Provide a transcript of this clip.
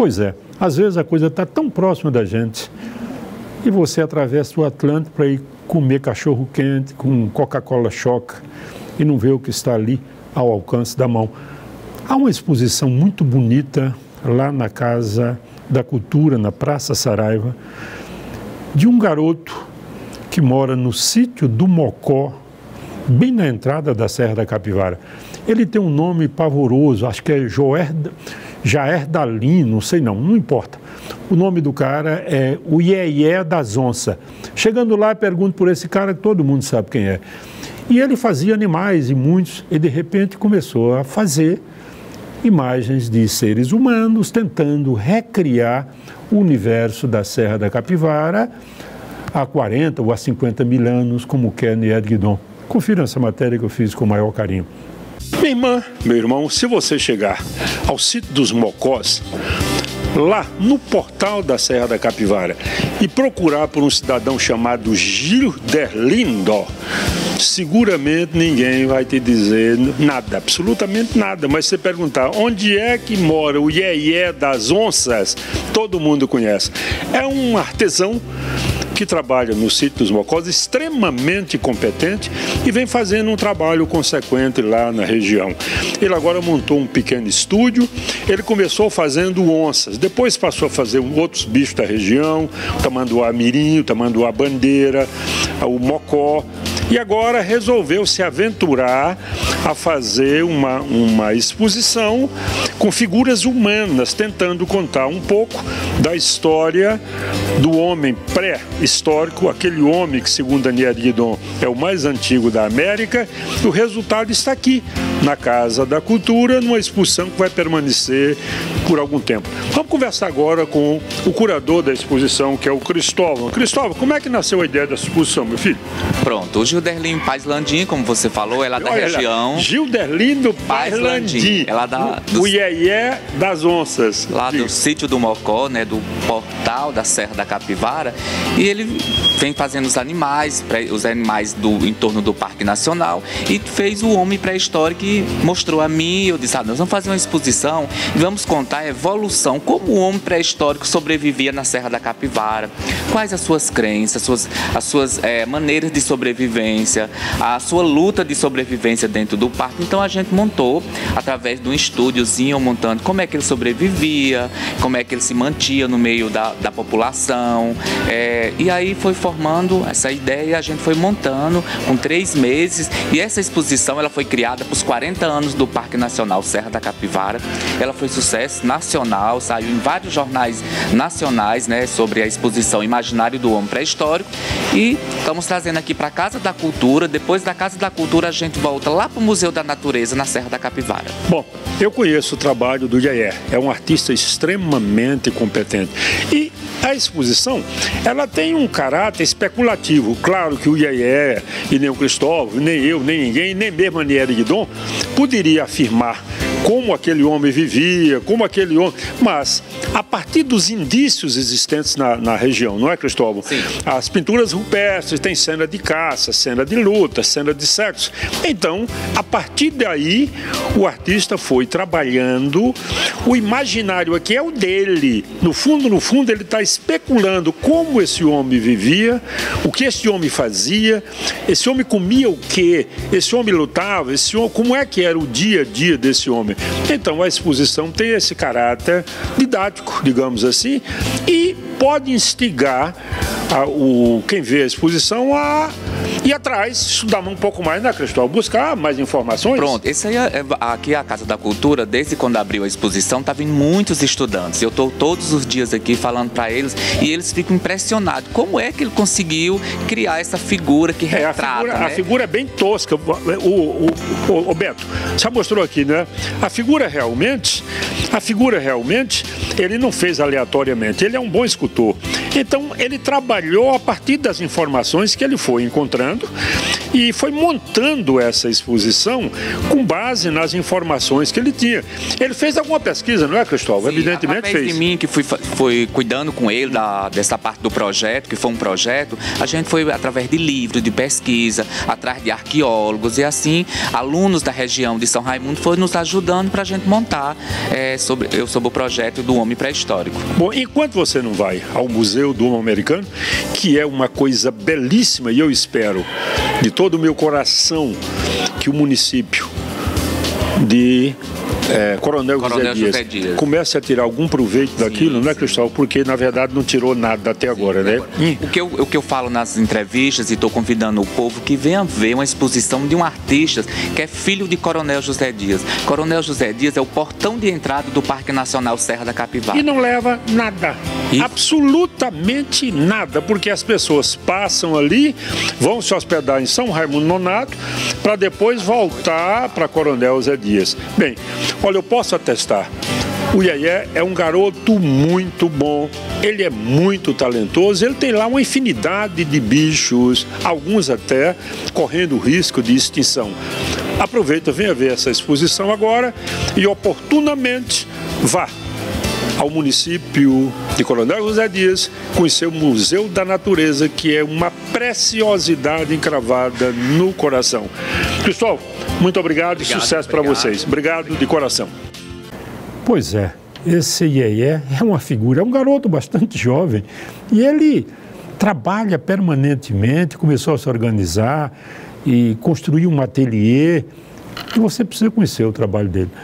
Pois é, às vezes a coisa está tão próxima da gente e você atravessa o Atlântico para ir comer cachorro quente com Coca-Cola Choca e não vê o que está ali ao alcance da mão. Há uma exposição muito bonita lá na Casa da Cultura, na Praça Saraiva, de um garoto que mora no sítio do Mocó, bem na entrada da Serra da Capivara. Ele tem um nome pavoroso, acho que é Jair Dalim, não sei não importa. O nome do cara é o Iê-Iê das Onças. Chegando lá, pergunto por esse cara, que todo mundo sabe quem é. E ele fazia animais e muitos, e de repente começou a fazer imagens de seres humanos tentando recriar o universo da Serra da Capivara há 40 ou há 50 mil anos, como quer Nied Guidon. Confira essa matéria que eu fiz com o maior carinho. Minha irmã, meu irmão, se você chegar ao sítio dos Mocós, lá no portal da Serra da Capivara, e procurar por um cidadão chamado Gilderlindo, seguramente ninguém vai te dizer nada, absolutamente nada. Mas se você perguntar onde é que mora o Iê-Iê das Onças, todo mundo conhece. É um artesão que trabalha no sítio dos Mocós, extremamente competente, e vem fazendo um trabalho consequente lá na região. Ele agora montou um pequeno estúdio. Ele começou fazendo onças, depois passou a fazer outros bichos da região, o tamanduá mirim, o tamanduá bandeira, o mocó, e agora resolveu se aventurar a fazer uma exposição com figuras humanas, tentando contar um pouco da história do homem pré-histórico, aquele homem que, segundo Nied Guidon, é o mais antigo da América. O resultado está aqui, na Casa da Cultura, numa exposição que vai permanecer por algum tempo. Vamos conversar agora com o curador da exposição, que é o Cristóvão. Cristóvão, como é que nasceu a ideia dessa exposição, meu filho? Pronto, o Gilderlindo Paz Landim, como você falou, é lá da região. Gilderlindo Paz Landim, ela o Iê-Iê das Onças. Lá do sítio do Mocó, né, do portal da Serra da Capivara, e ele vem fazendo os animais do entorno do Parque Nacional, e fez o homem pré-histórico e mostrou a mim. Eu disse, nós vamos fazer uma exposição e vamos contar a evolução, como o homem pré-histórico sobrevivia na Serra da Capivara, quais as suas crenças, as suas maneiras de sobrevivência, a sua luta de sobrevivência dentro do parque. Então a gente montou, através de um estúdiozinho, montando como é que ele sobrevivia, como é que ele se mantia no meio da população, e aí foi formando essa ideia, a gente foi montando com 3 meses, e essa exposição ela foi criada para os 40 anos do Parque Nacional Serra da Capivara. Ela foi sucesso nacional, saiu em vários jornais nacionais, né, sobre a exposição Imaginário do Homem Pré-Histórico, e estamos trazendo aqui para a Casa da Cultura. Depois da Casa da Cultura a gente volta lá para o Museu da Natureza na Serra da Capivara. Bom, eu conheço o trabalho do Iê-Iê, é um artista extremamente competente, e a exposição ela tem um caráter especulativo. Claro que o Iê-Iê e nem o Cristóvão, nem eu, nem ninguém, nem mesmo a Nied Guidon poderia afirmar como aquele homem vivia, como aquele homem... Mas, a partir dos indícios existentes na região, não é, Cristóvão? Sim. As pinturas rupestres têm cena de caça, cena de luta, cena de sexo. Então, a partir daí, o artista foi trabalhando o imaginário aqui, é o dele. No fundo, ele está especulando como esse homem vivia, o que esse homem fazia, esse homem comia o quê, esse homem lutava, esse homem, como é que era o dia a dia desse homem. Então a exposição tem esse caráter didático, digamos assim, e pode instigar quem vê a exposição a ir atrás, estudar um pouco mais, né, Cristóvão? Buscar mais informações. Pronto, esse aí aqui é a Casa da Cultura. Desde quando abriu a exposição, tá vindo muitos estudantes. Eu estou todos os dias aqui falando para eles, e eles ficam impressionados. Como é que ele conseguiu criar essa figura que retrata, né? A figura é bem tosca. O Beto, já mostrou aqui, né? A figura realmente, ele não fez aleatoriamente. Ele é um bom escultor. Então, ele trabalhou a partir das informações que ele foi encontrando, e foi montando essa exposição com base nas informações que ele tinha. Ele fez alguma pesquisa, não é, Cristóvão? Sim, evidentemente fez. De mim, que fui cuidando com ele dessa parte do projeto, que foi um projeto, a gente foi através de livros, de pesquisa, atrás de arqueólogos e assim, alunos da região de São Raimundo foram nos ajudando para a gente montar sobre o projeto do Homem Pré-Histórico. Bom, enquanto você não vai ao Museu do Homem Americano, que é uma coisa belíssima, e eu espero de todo o meu coração que o município de Coronel José Dias comece a tirar algum proveito daquilo, não é, Cristóvão? Porque, na verdade, não tirou nada até agora, né? O que eu falo nas entrevistas, e estou convidando o povo que venha ver uma exposição de um artista que é filho de Coronel José Dias. Coronel José Dias é o portão de entrada do Parque Nacional Serra da Capivara. E não leva nada, absolutamente nada, porque as pessoas passam ali, vão se hospedar em São Raimundo Nonato, para depois voltar para Coronel José Dias. Bem, olha, eu posso atestar, o Iaié é um garoto muito bom, ele é muito talentoso, ele tem lá uma infinidade de bichos, alguns até correndo risco de extinção. Aproveita, venha ver essa exposição agora e oportunamente vá ao município de Coronel José Dias conhecer o Museu da Natureza, que é uma preciosidade encravada no coração. Cristóvão, muito obrigado e sucesso para vocês. Obrigado de coração. Pois é, esse Iaié é uma figura, é um garoto bastante jovem e ele trabalha permanentemente, começou a se organizar e construir um ateliê. E você precisa conhecer o trabalho dele.